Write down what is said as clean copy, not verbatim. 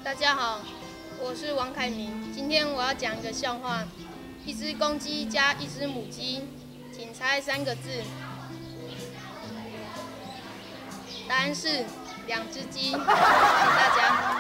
大家好，我是王凯明。今天我要讲一个笑话：一只公鸡加一只母鸡，请猜3个字。答案是2只鸡。谢谢大家。